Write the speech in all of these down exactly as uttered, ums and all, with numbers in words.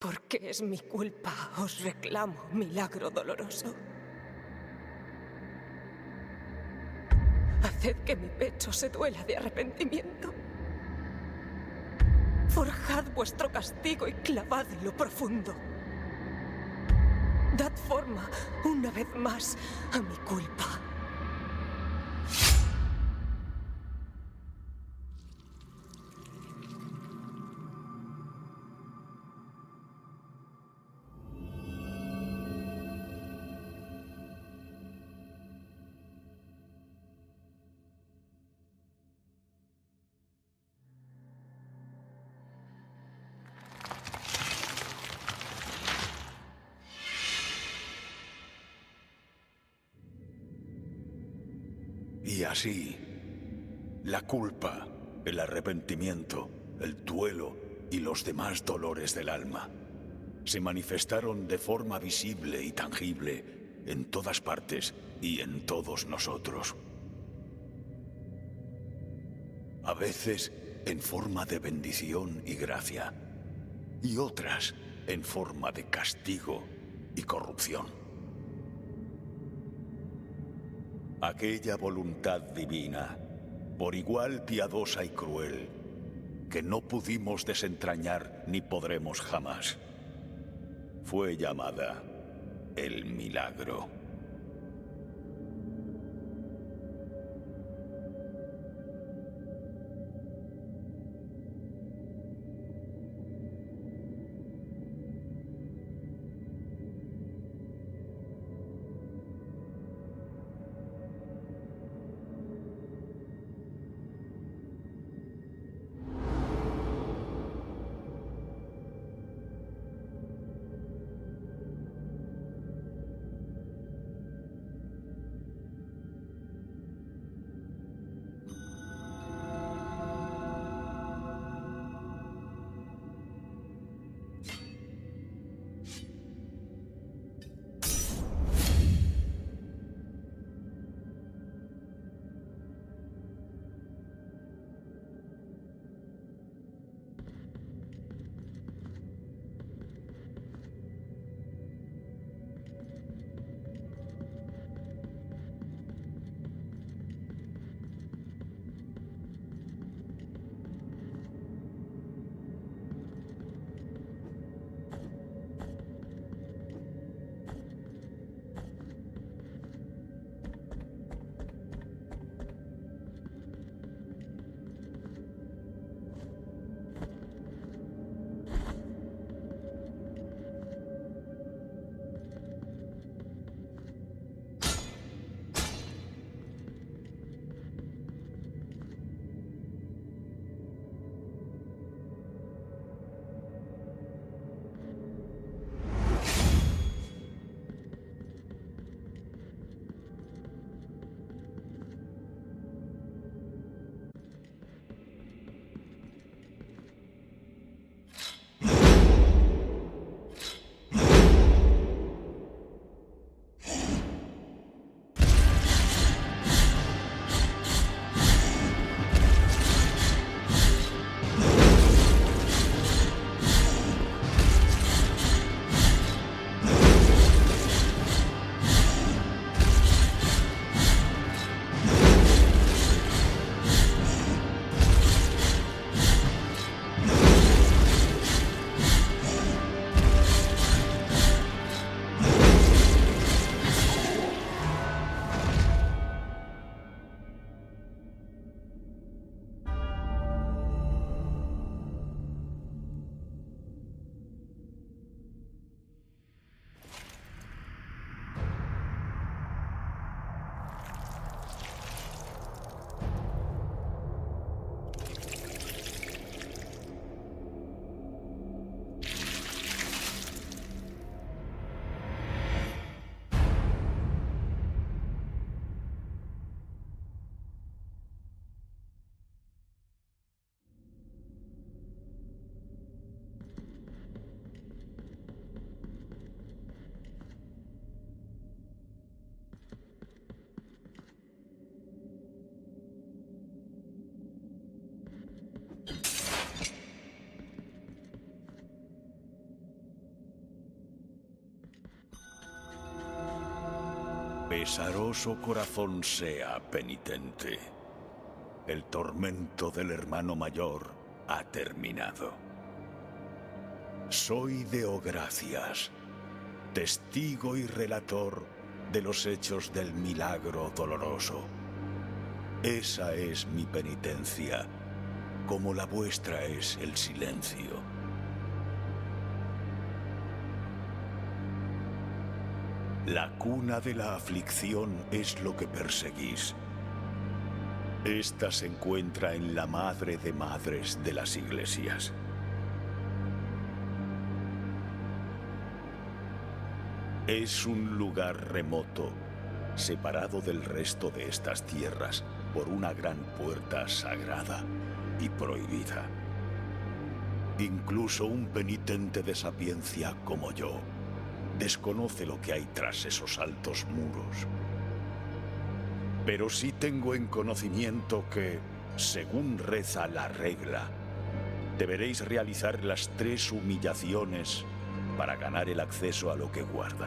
Porque es mi culpa, os reclamo milagro doloroso. Haced que mi pecho se duela de arrepentimiento. Forjad vuestro castigo y clavad en lo profundo. Dad forma, una vez más, a mi culpa. Y así, la culpa, el arrepentimiento, el duelo y los demás dolores del alma se manifestaron de forma visible y tangible en todas partes y en todos nosotros. A veces en forma de bendición y gracia, y otras en forma de castigo y corrupción. Aquella voluntad divina, por igual piadosa y cruel, que no pudimos desentrañar ni podremos jamás, fue llamada el milagro. Pesaroso corazón sea penitente. El tormento del hermano mayor ha terminado. Soy deo gracias, testigo y relator de los hechos del milagro doloroso. Esa es mi penitencia, como la vuestra es el silencio. La cuna de la aflicción es lo que perseguís. Esta se encuentra en la madre de madres de las iglesias. Es un lugar remoto, separado del resto de estas tierras por una gran puerta sagrada y prohibida. Incluso un penitente de sapiencia como yo desconoce lo que hay tras esos altos muros. Pero sí tengo en conocimiento que, según reza la regla, deberéis realizar las tres humillaciones para ganar el acceso a lo que guardan.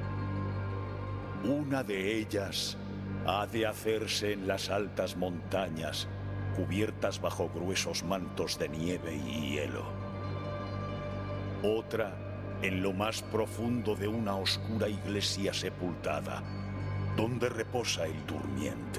Una de ellas ha de hacerse en las altas montañas, cubiertas bajo gruesos mantos de nieve y hielo. Otra en lo más profundo de una oscura iglesia sepultada, donde reposa el durmiente.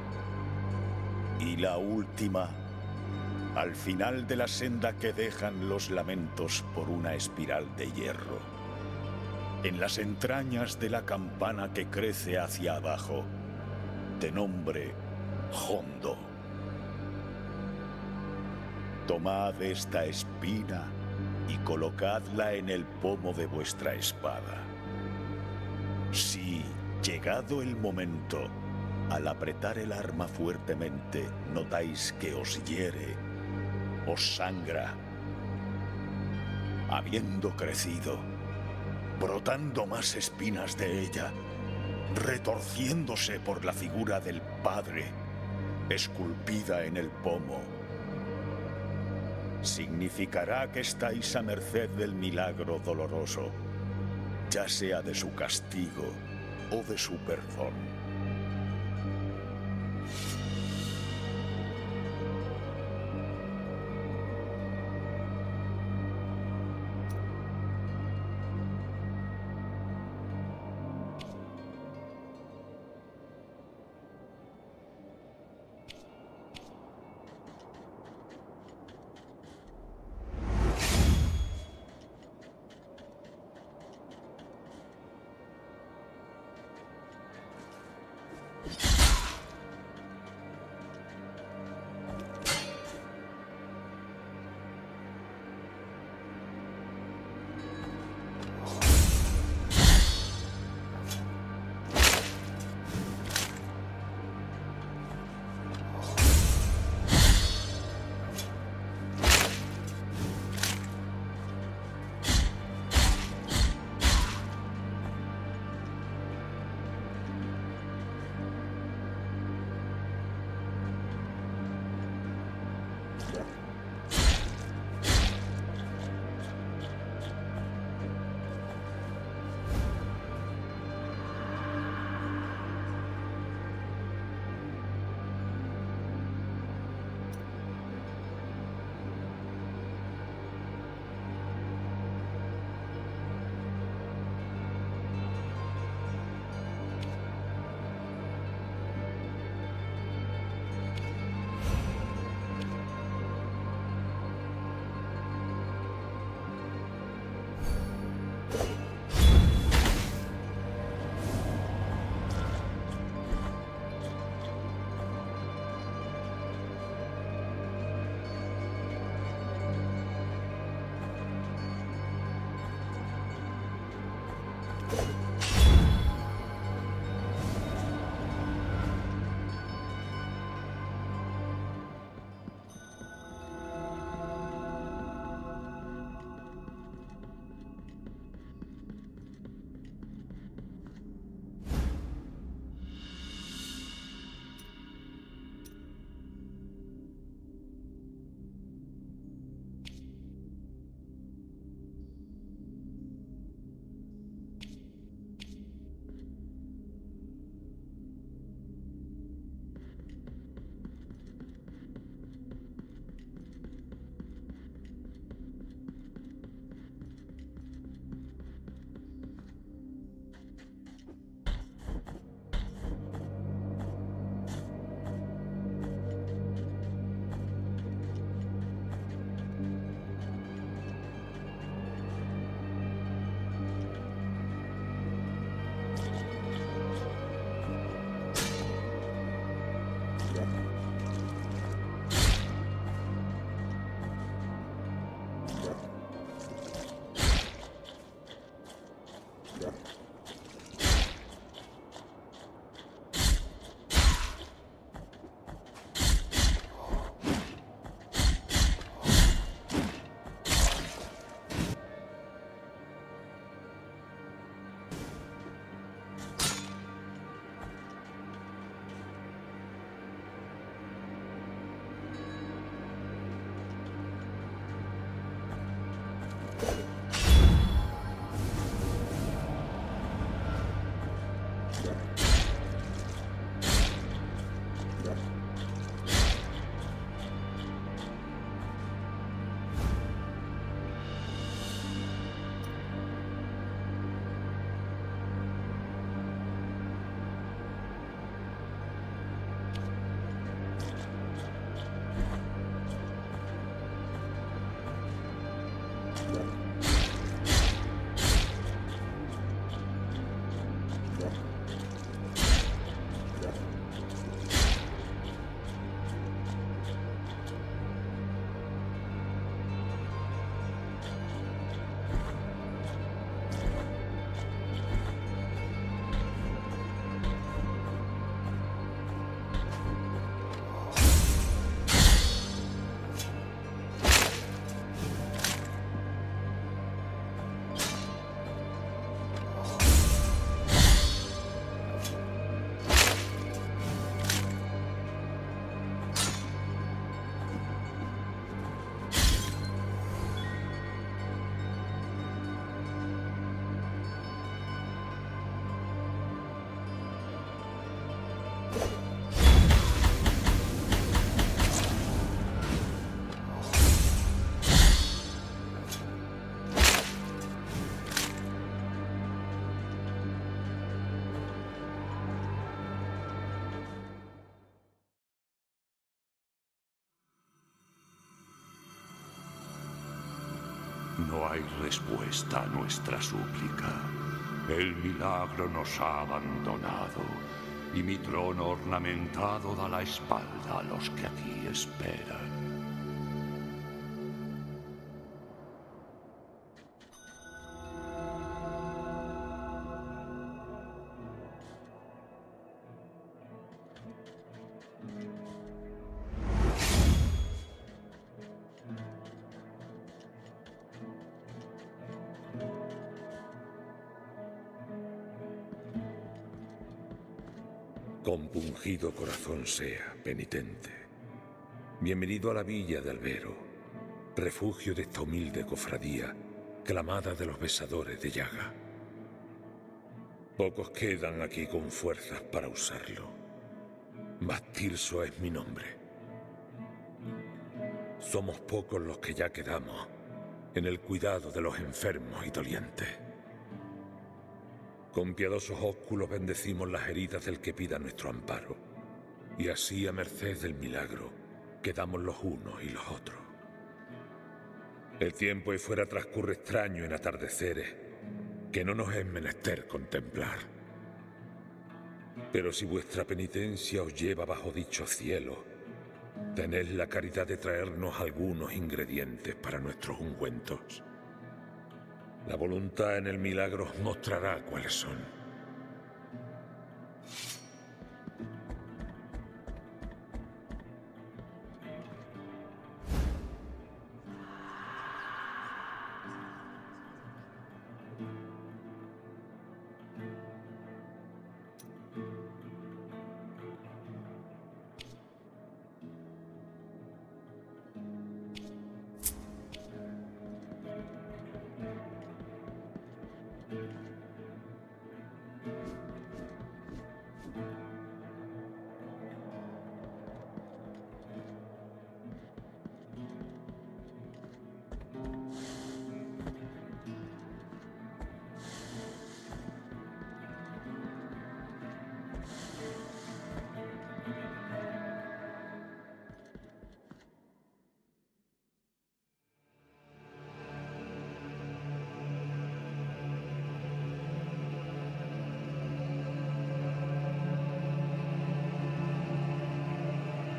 Y la última, al final de la senda que dejan los lamentos por una espiral de hierro, en las entrañas de la campana que crece hacia abajo, de nombre Hondo. Tomad esta espina y colocadla en el pomo de vuestra espada. Si, llegado el momento, al apretar el arma fuertemente, notáis que os hiere, os sangra, habiendo crecido, brotando más espinas de ella, retorciéndose por la figura del Padre, esculpida en el pomo, significará que estáis a merced del milagro doloroso, ya sea de su castigo o de su perdón. No hay respuesta a nuestra súplica. El milagro nos ha abandonado, y mi trono ornamentado da la espalda a los que aquí esperan. Compungido corazón sea, penitente. Bienvenido a la villa de Albero, refugio de esta humilde cofradía, clamada de los besadores de llaga. Pocos quedan aquí con fuerzas para usarlo. Bastilso es mi nombre. Somos pocos los que ya quedamos en el cuidado de los enfermos y dolientes. Con piadosos ósculos bendecimos las heridas del que pida nuestro amparo, y así a merced del milagro quedamos los unos y los otros. El tiempo ahí fuera transcurre extraño en atardeceres que no nos es menester contemplar. Pero si vuestra penitencia os lleva bajo dicho cielo, tened la caridad de traernos algunos ingredientes para nuestros ungüentos. La voluntad en el milagro os mostrará cuáles son.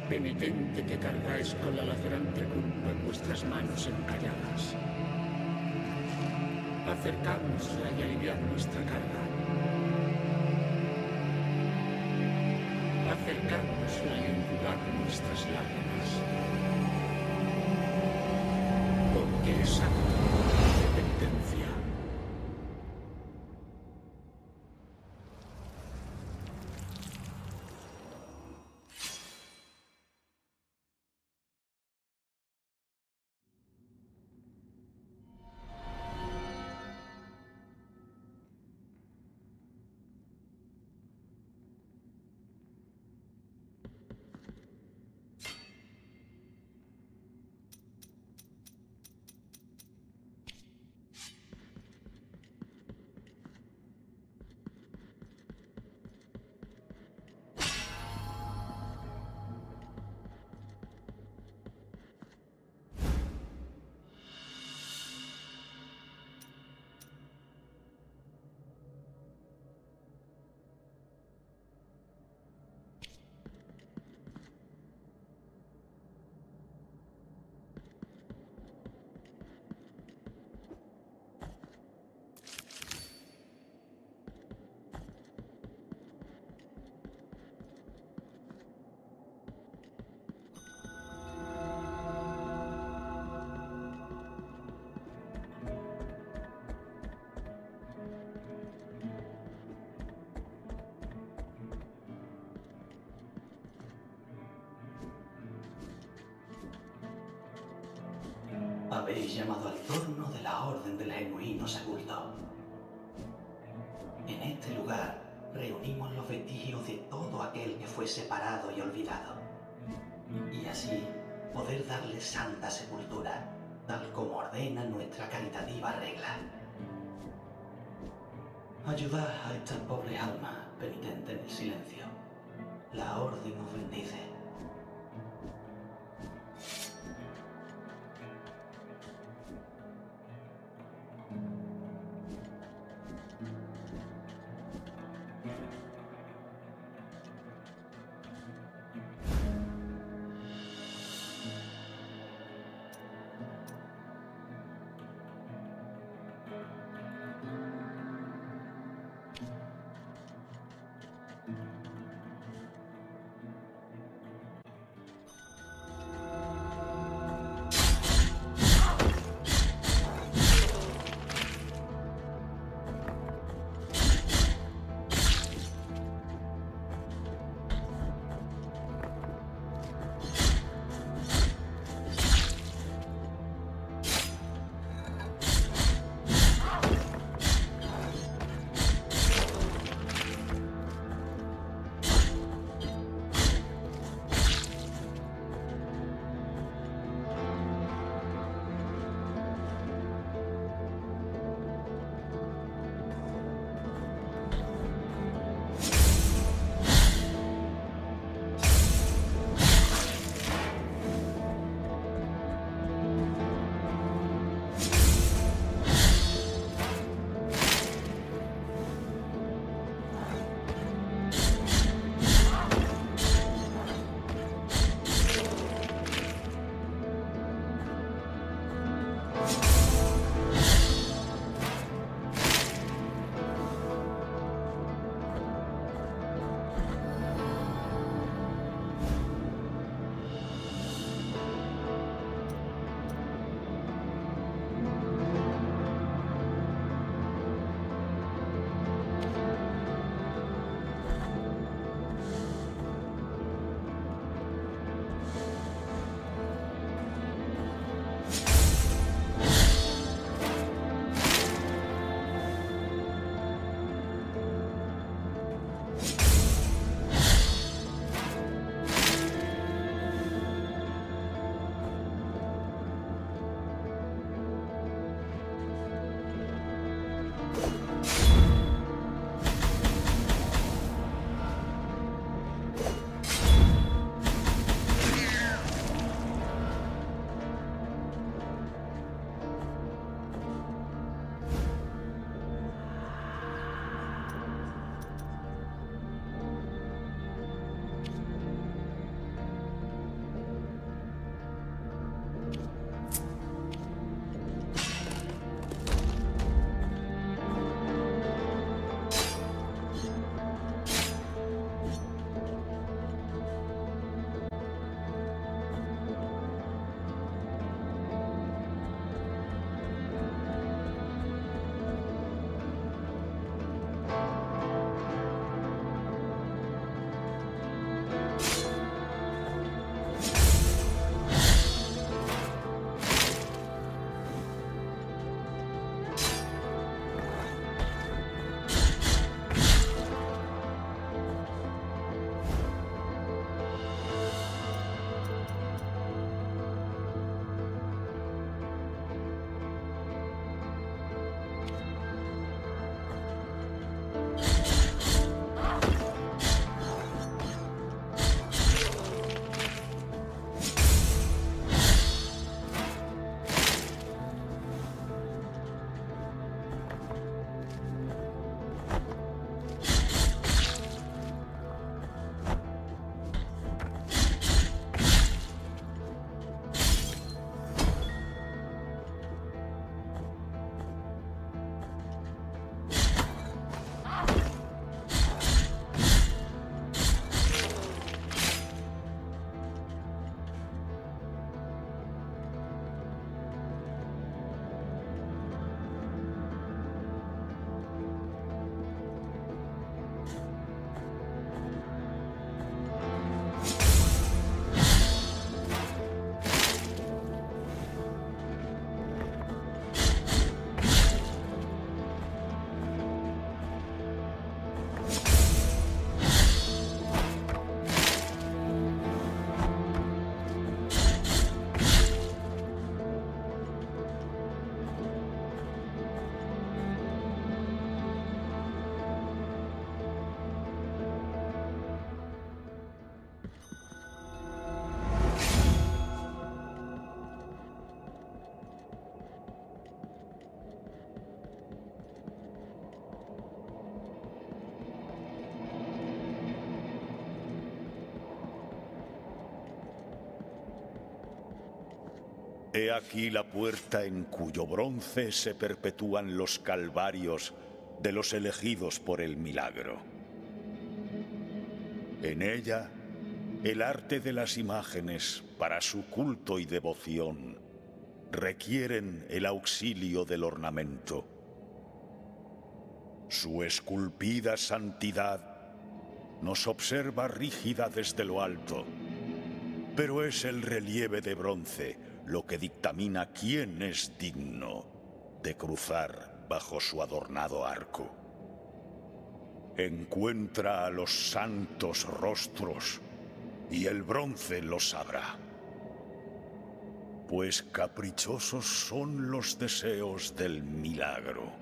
penitente que cargáis con la lacerante culpa en vuestras manos encalladas. Acercárnosla y aliviar nuestra carga. Acercárnosla y enjugar nuestras lágrimas. Porque es acto de penitencia. Habéis llamado al torno de la Orden del Genuino Sepulto. En este lugar reunimos los vestigios de todo aquel que fue separado y olvidado, y así poder darle santa sepultura, tal como ordena nuestra caritativa regla. Ayudad a estas pobres almas penitentes en el silencio. La Orden os bendice. He aquí la puerta en cuyo bronce se perpetúan los calvarios de los elegidos por el milagro. En ella, el arte de las imágenes para su culto y devoción requieren el auxilio del ornamento. Su esculpida santidad nos observa rígida desde lo alto, pero es el relieve de bronce lo que dictamina quién es digno de cruzar bajo su adornado arco. Encuentra a los santos rostros y el bronce lo sabrá, pues caprichosos son los deseos del milagro.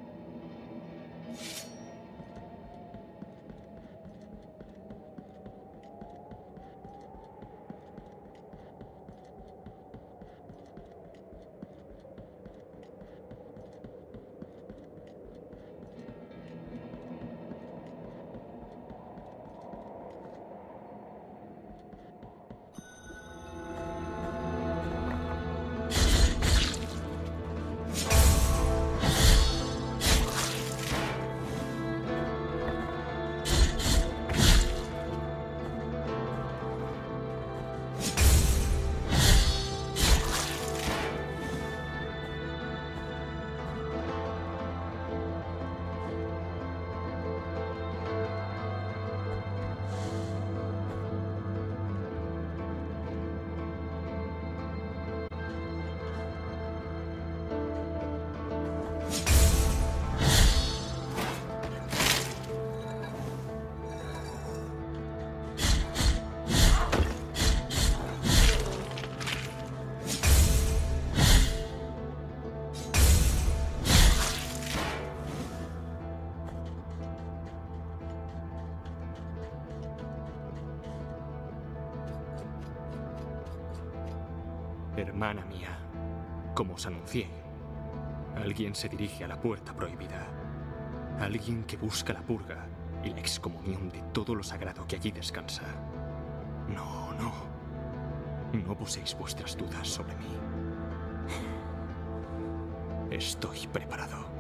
Hermana mía, como os anuncié, alguien se dirige a la puerta prohibida. Alguien que busca la purga y la excomunión de todo lo sagrado que aquí descansa. No, no. No poséis vuestras dudas sobre mí. Estoy preparado.